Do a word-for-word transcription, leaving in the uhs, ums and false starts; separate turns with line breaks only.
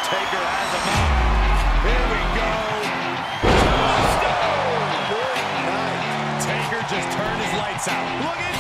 Taker has him up. Here we go. Tombstone! Good night. Taker just turned his lights out. Look at